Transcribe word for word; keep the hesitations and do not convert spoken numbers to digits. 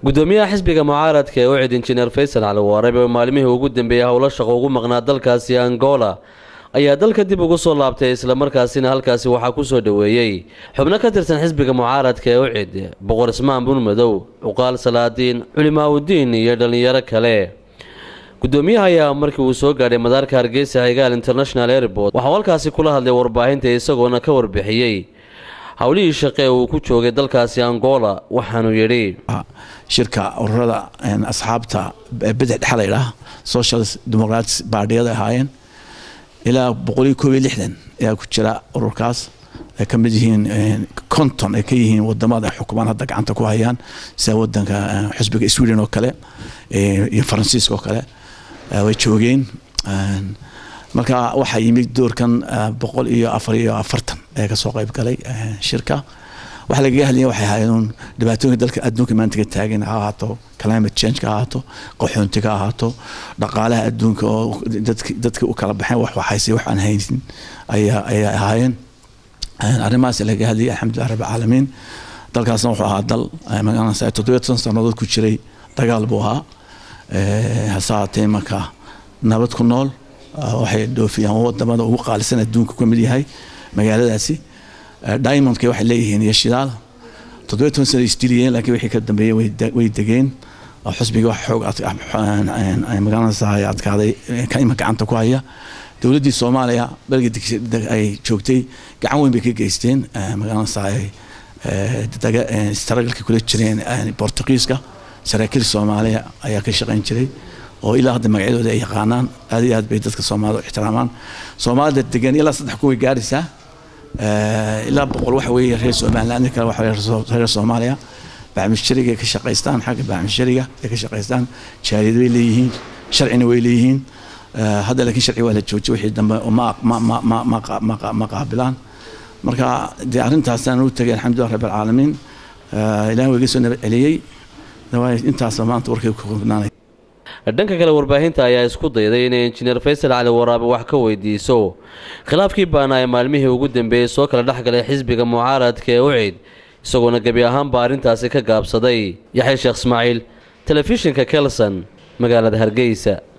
gudoomiyaha xisbiga mucaaradka ee u cid injineer Faysal Cali Waraabe oo maalmihii ugu dambeeyay hawlo shaqo ugu maqnaa dalkaasi Angola ayaa dalka dib ugu soo laabtay isla markaasina halkaasi waxa ku soo dhaweeyay xubno ka tirsan xisbiga mucaaradka ee u cid boqor Ismaan Bun Madow uqaal Salaadiin culimaawdiin iyo dhalinyaro kale gudoomiyaha ayaa markii uu soo gaaray madaarka Hargeysa Higaal International Airport waxa halkaasi kula hadlay warbaahinta isagoona ka warbixiyay hawlihii shaqo uu ku joogay dalkaasi Angola waxaanu yiri shirka ururada asxaabta bidix dhaxlayda Social Democrats baadiyada ahaayeen ilaa boqol iyo koob iyo lixdan ayaa ku jira ururkaas ay ka mid yihiin konton ay ka yihiin wadamada xukuumadda hadda gacanta ku hayaan sida wadanka xisbiga Sweden oo kale iyo Faransiiska oo kale way joogeen marka waxa yimid doorkan boqol iyo afar iyo afartan ee ka soo qayb galay shirka waxa laga hadlayay waxay hayeen dhibaatooyinka dalka adduunka maanta taagan ahaato climate change ka ahaato qaxoontiga ahaato dhaqaalaha adduunka oo dadka dadka u kala baxeen wax waxaysi wax aan haynin ayaa ayaa hayeen arrimahaas laga hadlayay alxamdulillaah rabbil caalamiin dalkaasna wuxuu ahaa dal magaalada toddoba iyo toban sanadood ku jiray dagaal buu ahaa ee hasaatay marka nabad ku nool waxay doofiyaan wadamada ugu qaalisan adduunka ku mid yahay magaaladaasi diamond kay waxay leeyihiin iyo shidaal toddoba iyo toban sano istiliyeen laakiin wixii ka dambeeyay way degeen xisbiga wax xoog ay magaalada sahay adkaaday ka ima gacanta ku haya dawladda Soomaaliya balgii ay joogtay gacan weyn bay ka geysteen magaalada sahay daga istaragalka kula jireen Portugiiska saraakiil Soomaaliya ayaa ka shaqeyn jiray oo ilaa hadda magacyadooda ay yaqaanaan aad iyo aad bay dadka Soomaalida u ixtiraamaan Soomaalida degan ilaa saddex kuwa gaarisa ilaa boqol wax weeye reer Soomaaliland kale wax reer Soomaaliya baamishariga ka shaqeystaan xagga baamishariga ka shaqeystaan jaaliyad way leeyihiin sharcina way leeyihiin hadda laakiin sharci waa la joojiyay wixii dambe ma ma ma ma ma qaabilaan marka de arintaasna uu tagay alxamdulillaah rabbil caalamiin ilaahay wayga soo nabad celiyay intaas maanta warkay ku qodnaanay dhanka kale warbaahinta ayaa isku dayday in injineer Faysal Cali Waraabe wax ka weydiiso khilaafkii baanay maalmihii ugu dambeeyay soo kala dhaxgalay xisbiga mucaaradka ee u cid isagoona gabi ahaan baarintaasi ka gaabsaday Yaxya Sheekh Ismaaciil telefishinka Kelson magaalada Hargeysa.